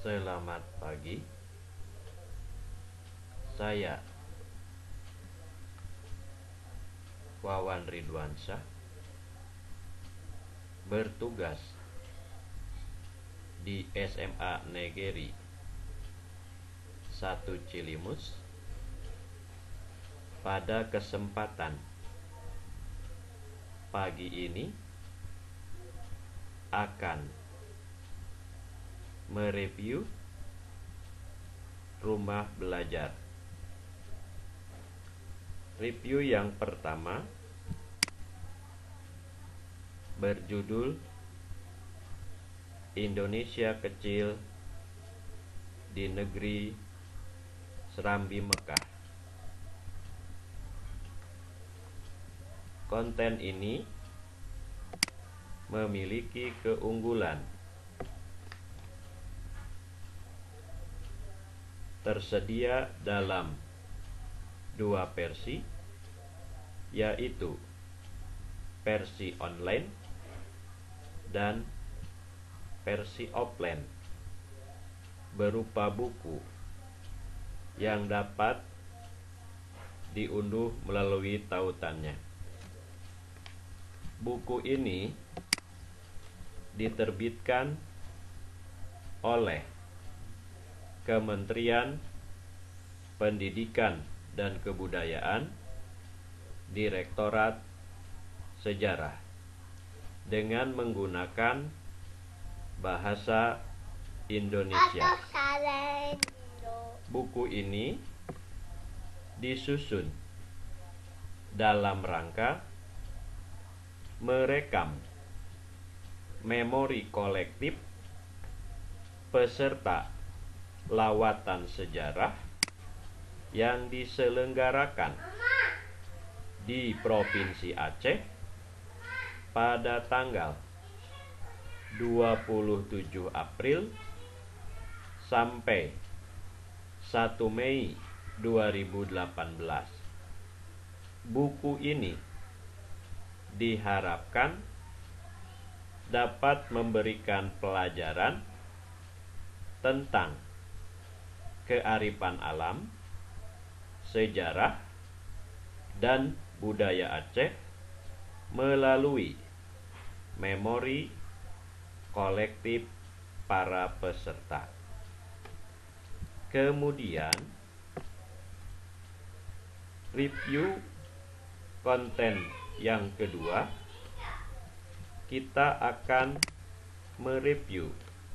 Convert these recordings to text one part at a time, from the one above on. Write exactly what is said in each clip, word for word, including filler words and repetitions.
Selamat pagi, saya Wawan Ridwansyah bertugas di S M A Negeri satu Cilimus. Pada kesempatan pagi ini akan mereview rumah belajar. Review yang pertama berjudul Indonesia Kecil di Negeri Serambi Mekah. Konten ini memiliki keunggulan. Tersedia dalam dua versi, yaitu versi online dan versi offline, berupa buku yang dapat diunduh melalui tautannya. Buku ini diterbitkan oleh Kementerian Pendidikan dan Kebudayaan, Direktorat Sejarah, dengan menggunakan bahasa Indonesia. Buku ini disusun dalam rangka merekam memori kolektif peserta lawatan sejarah yang diselenggarakan di Provinsi Aceh pada tanggal dua puluh tujuh April sampai satu Mei dua ribu delapan belas. Buku ini diharapkan dapat memberikan pelajaran tentang kearifan alam, sejarah, dan budaya Aceh melalui memori kolektif para peserta. Kemudian, review konten yang kedua, kita akan mereview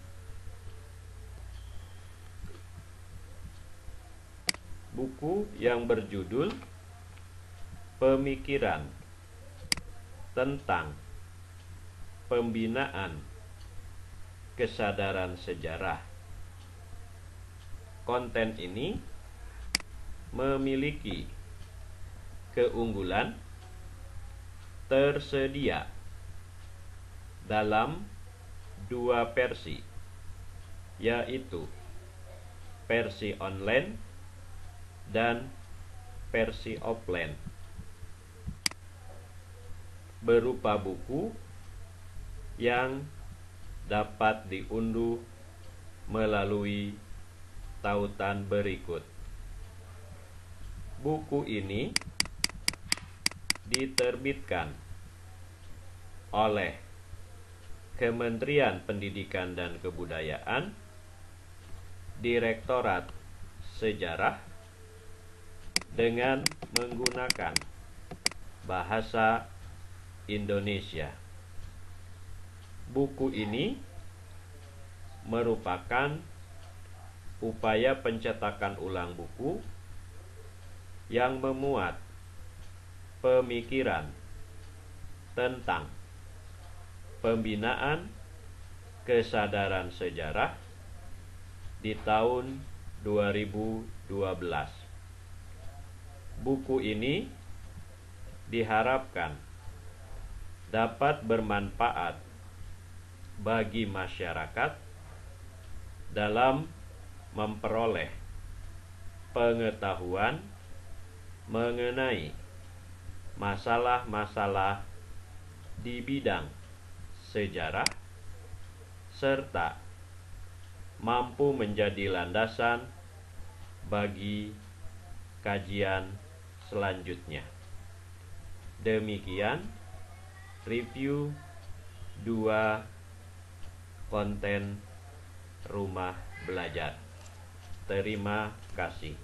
buku yang berjudul Pemikiran tentang Pembinaan Kesadaran Sejarah. Konten ini memiliki keunggulan tersedia dalam dua versi, yaitu versi online dan versi offline, berupa buku yang dapat diunduh melalui tautan berikut. Buku ini diterbitkan oleh Kementerian Pendidikan dan Kebudayaan, Direktorat Sejarah, dengan menggunakan bahasa Indonesia. Buku ini merupakan upaya pencetakan ulang buku yang memuat pemikiran tentang pembinaan kesadaran sejarah di tahun dua ribu dua belas. Buku ini diharapkan dapat bermanfaat bagi masyarakat dalam memperoleh pengetahuan mengenai masalah-masalah di bidang sejarah serta mampu menjadi landasan bagi kajian selanjutnya. Demikian review dua konten rumah belajar. Terima kasih.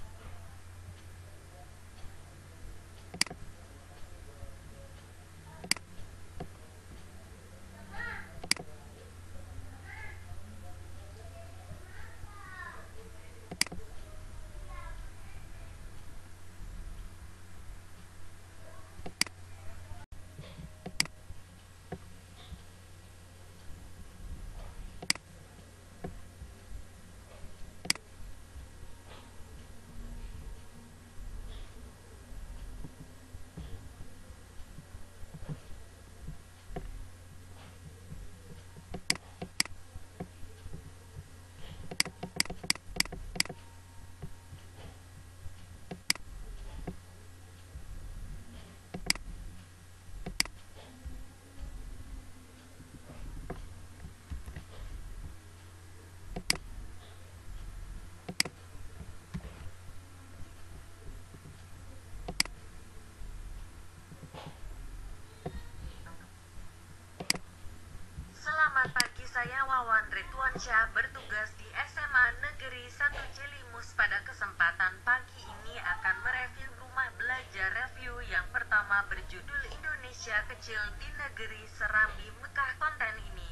Selamat pagi, saya Wawan Ridwansyah, bertugas di S M A Negeri satu Cilimus. Pada kesempatan pagi ini akan mereview rumah belajar review yang pertama berjudul Indonesia Kecil di Negeri Serambi Mekah. Konten ini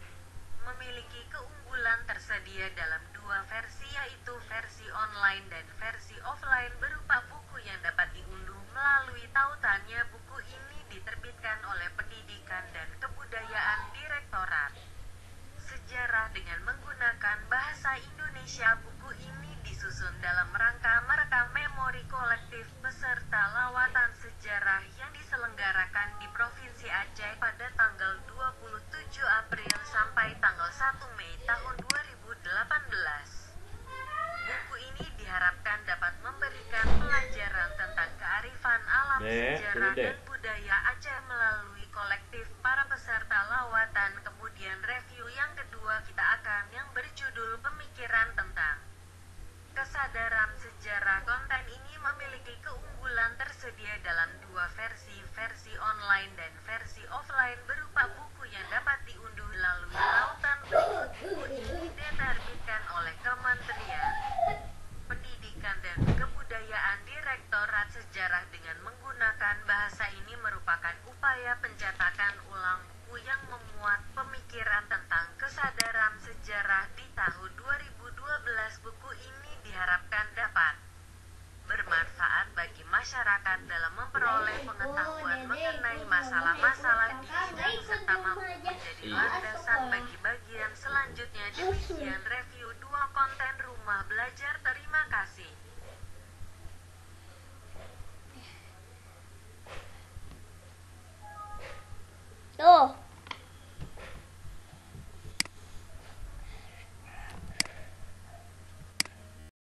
memiliki keunggulan tersedia dalam dua versi, yaitu versi online dan versi offline berupa buku yang dapat diunduh melalui tautannya. Buku ini diterbitkan oleh Pendidikan dan Kebudayaan Direktorat Sejarah dengan menggunakan bahasa Indonesia. Buku ini disusun dalam rangka merekam memori kolektif beserta lawatan sejarah yang diselenggarakan di Provinsi Aceh pada tanggal dua puluh tujuh April sampai tanggal satu Mei tahun dua ribu delapan belas. Buku ini diharapkan dapat memberikan pelajaran tentang kearifan alam, Dek, sejarah, sini, Dek. dan budaya Aceh melalui kolektif para peserta lawatan. Kemudian review yang kedua kita akan yang berjudul Pemikiran tentang Kesadaran Sejarah. Konten ini memiliki keunggulan tersedia dalam dua versi, versi online dan versi offline berupa buku yang dapat diunduh melalui lautan berikut. Buku ini diterbitkan oleh Kementerian Pendidikan dan Kebudayaan Direktorat Sejarah dengan menggunakan bahasa. Ini merupakan upaya pencetakan ulang buku yang memuat pemikiran tentang kesadaran sejarah di tahun dua ribu dua belas. Buku ini diharapkan dapat bermanfaat bagi masyarakat dalam memperoleh pengetahuan mengenai masalah-masalah di bidang serta mampu menjadi landasan bagi bagian selanjutnya. Demikian